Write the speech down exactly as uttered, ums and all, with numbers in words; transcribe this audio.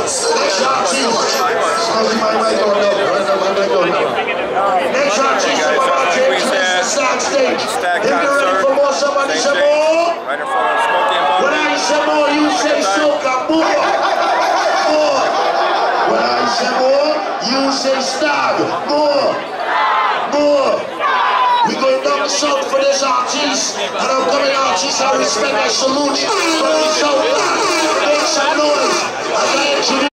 Next artist. Smoky my mic on now. Right now, my mic on now. Next artist, Mama James, start stage. If you're ready for more, somebody say more. Right in front of Smokey and Bumpy. When I say more, you say soca. More. More. When I say more, you say stag. More. More. We going down the south for this artist. And I'm coming artist, I respect, I salute you. Make some noise. I